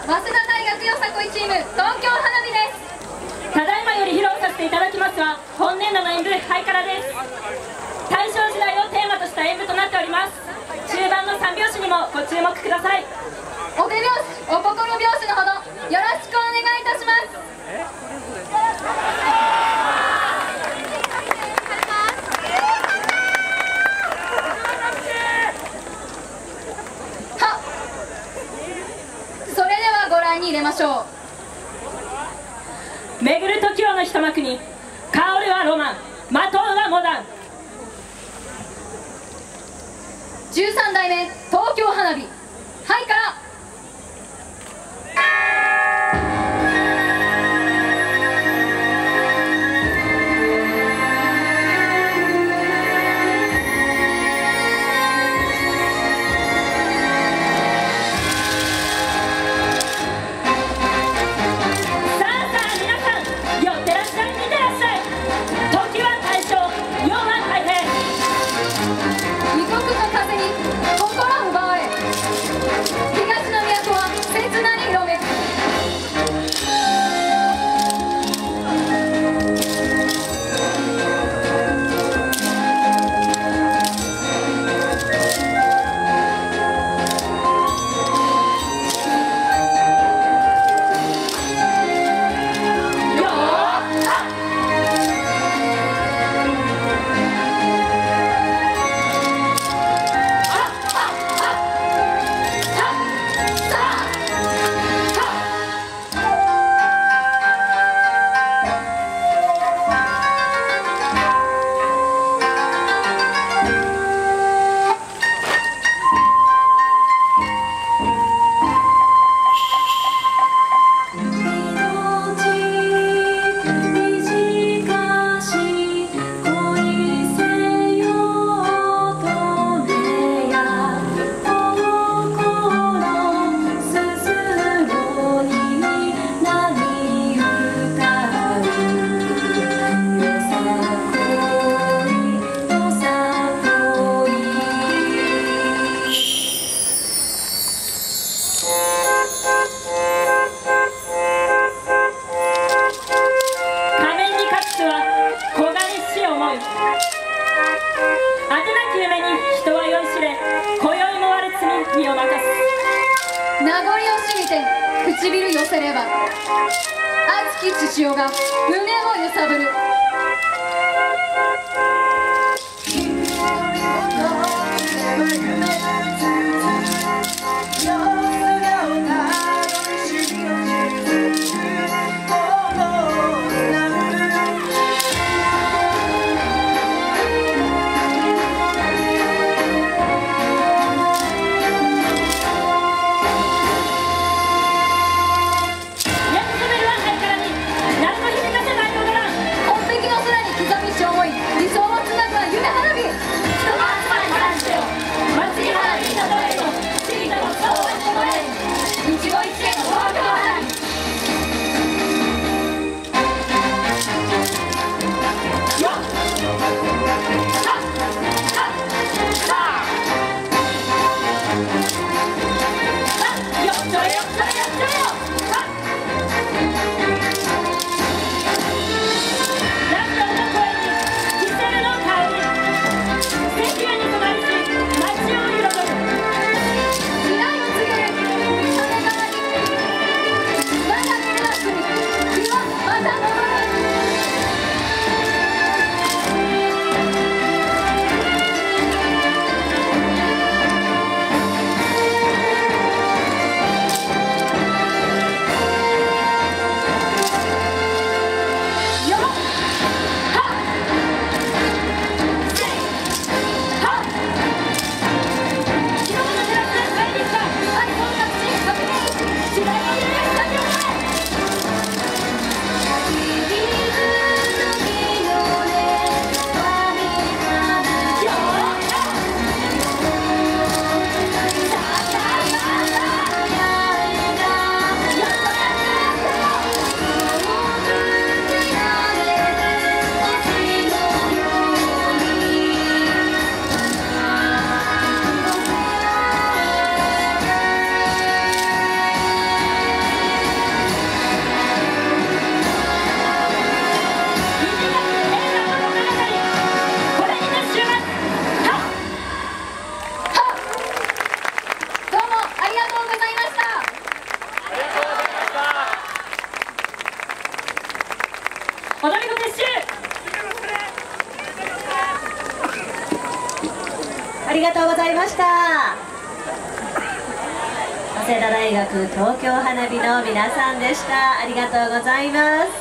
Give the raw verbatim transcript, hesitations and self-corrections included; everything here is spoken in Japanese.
は早稲田大学よさこいチーム東京花火です。 ただいまより披露させていただきますは本年度の演舞ハイカラです。大正時代をテーマとした演舞となっております。中盤の三拍子にもご注目ください。 お手拍子お心拍子のほどよろしくお願いいたします。はっ、それではご覧に入れましょう。巡る時をの一幕に香るはロマン、まとうはモダン。 じゅうさん代目東京花火ハイカラ。名残をしみて唇寄せれば熱き血潮が胸を揺さぶる。 踊り子撤収。 ありがとうございました。早稲田大学東京花火の皆さんでした。ありがとうございます。